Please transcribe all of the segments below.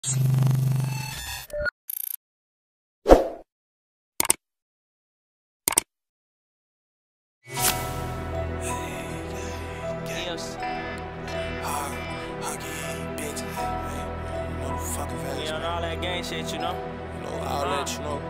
All that gang shit, you know? I'll let you know.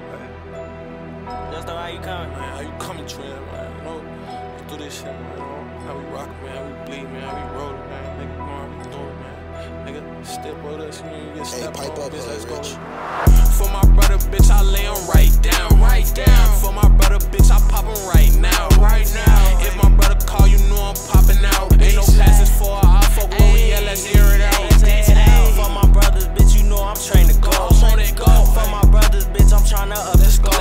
Justoo, how you coming? Man, how you coming, Trent, man? You know, let's do this shit, man. How we rockin', man, how we bleed, man, how we rollin', man. Nigga, come on, we do it, man. Nigga, step with us, you get stepped on, bitch, let's go. For my brother, bitch, I lay him right down, right down. For my brother, bitch, I pop him right now, right now. If my brother call, you know I'm popping out. Ain't no passes for I fuck where we at, let's hear it out. For my brothers, bitch, you know I'm trained to go. For my brothers, bitch, I'm tryna up the scope.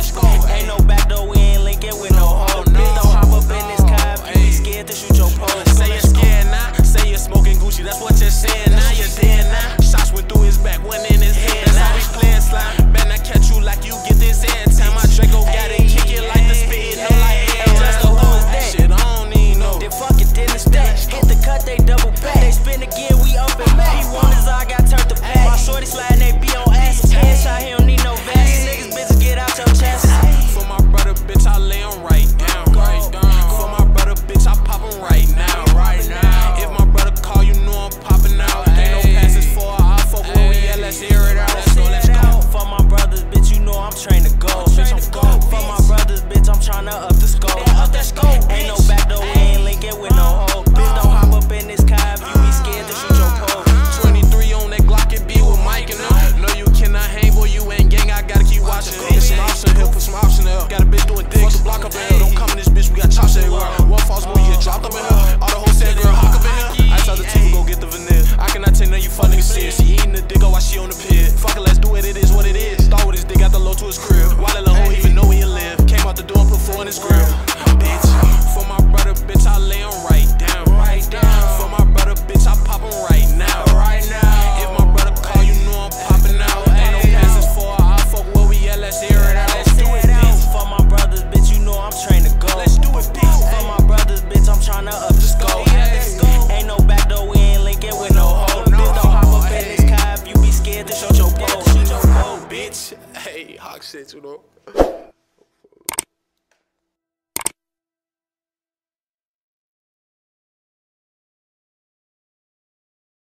Ain't no back door, we ain't linking with no hoe. Bitch, don't hop up in this car if you be scared to shoot your pole. Say you're scared now, say you're smoking Gucci, that's what you're saying now. You're dead now. Shots went through his back, went in his head. That's how we playing slime. Better not catch you like you get this every time. My Draco got it, kick it like the spit, no like air. Justoo, who is that? Shit, I don't even know. Then fuck it, then it's that. Hit the cut, they double back. They spin again, we up and back. He want his eye, got turned to back. My shorty sliding, they be on ass. Headshot, he don't need no vest. These niggas, bitch, get out your chest. For my brother, bitch, I lay him right down, right down. For my brother, bitch, I pop him right now, right now. If my brother call, you know I'm popping out. Ain't no passes for I fuck where we at, let's hear it out. Let's go. For my brothers, bitch, you know I'm trained to go. For my brothers, bitch, I'm tryna up the scope. Ain't no back door, we ain't linking with no hoe. Bitch, don't hop up in this car if you be scared to shoot your pole. 23 on that Glock, it be with Mike and them. No, you cannot hang, boy, you ain't gang, I gotta keep watching. Put some option here, put some option there. Got a bitch doing dick, the block up in here. Don't come in this bitch, we got chops everywhere. One false move, you get dropped up in here. All the whole set, girl, hawk up in here. I tell the team, go get the veneer. I cannot take none, you fuck niggas serious. She eating the dick, while she on the pit. Fuck it, let's do it, it is what it is. Start with his dick, got the low to his crib. Why let the hoe even know where you live? Came out the door and put 4 in his grill. Bitch, for my brother, bitch, I lay him right down, right down. For my brother, bitch, I pop him right now, right now. If my brother call, you know I'm popping out. Ain't no passes for I fuck where we at, let's hear it out. Let's do it, bitch. For my brothers, bitch, you know I'm trained to go. Let's do it, bitch. For my brothers, bitch, I'm tryna up the scope. Ain't no back door, we ain't linking with no hoe. Bitch, don't hop up in this car if you be scared to shoot your pole. Bitch, hey, hawk shit, you know.